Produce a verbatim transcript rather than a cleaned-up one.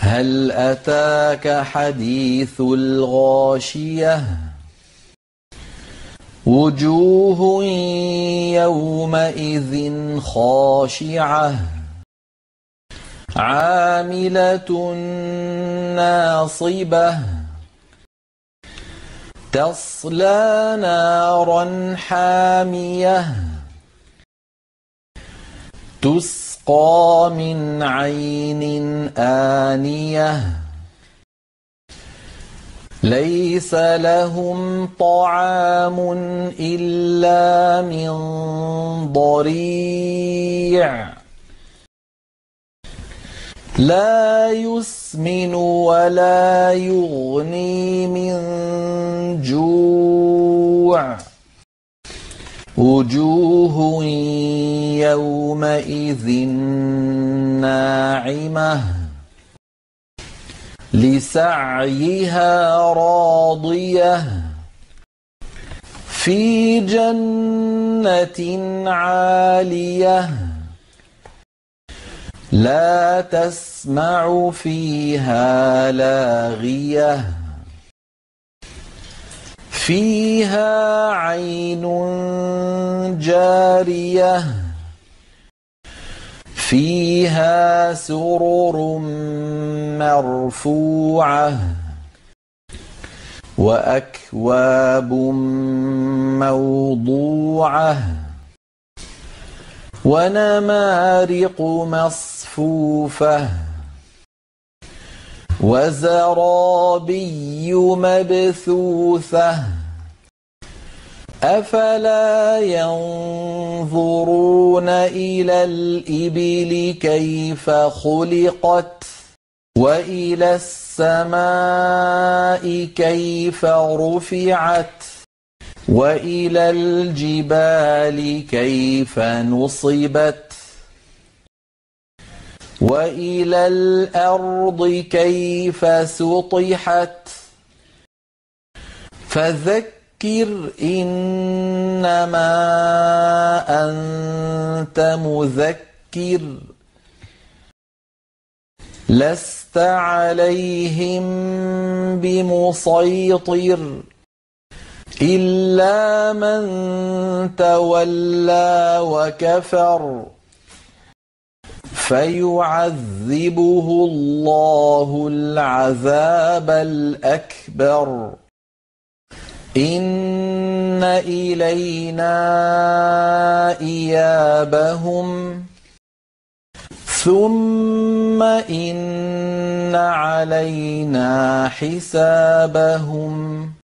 هل أتاك حديث الغاشية وجوه يومئذ خاشعة عاملة ناصبة تصلى نارا حامية تسقى من عين آنية ليس لهم طعام إلا من ضريع لا يسمن ولا يغني من جوع وجوه يومئذ ناعمة لسعيها راضية في جنة عالية لا تسمع فيها لاغية فيها عين جارية فيها سرر مرفوعة وأكواب موضوعة ونمارق مصفوفة وزرابي مبثوثة أفلا ينظرون إلى الإبل كيف خلقت وإلى السماء كيف رفعت وإلى الجبال كيف نصبت وإلى الأرض كيف سطحت فذكر إنما أنت مذكر لست عليهم بمسيطر إلا من تولى وكفر فيعذبه الله العذاب الأكبر إن إلينا إيابهم ثم إن علينا حسابهم